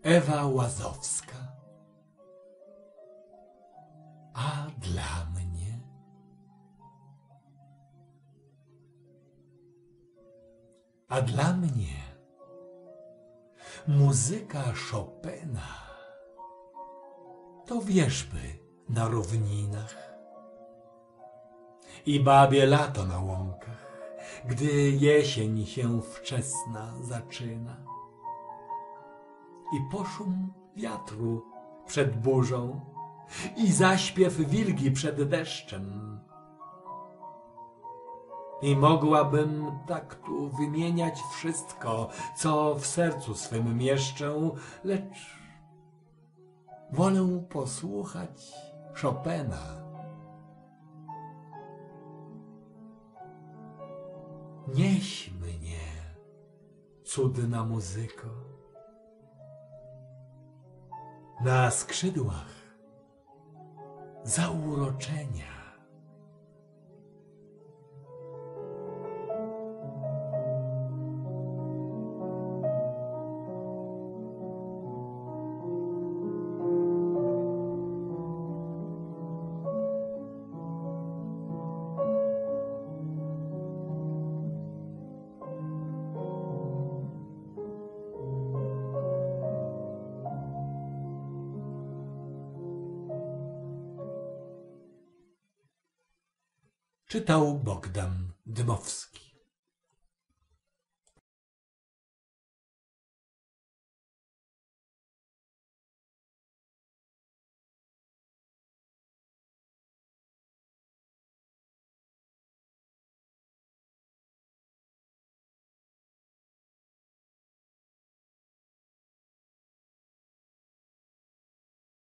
Ewa Łazowska. A dla mnie? A dla mnie muzyka Chopina to wierzby na równinach i babie lato na łąkach, gdy jesień się wczesna zaczyna i poszum wiatru przed burzą i zaśpiew wilgi przed deszczem. I mogłabym tak tu wymieniać wszystko, co w sercu swym mieszczę, lecz wolę posłuchać Chopina. Nieś mnie, cudna muzyko, na skrzydłach zauroczenia. Czytał Bogdan Dmowski.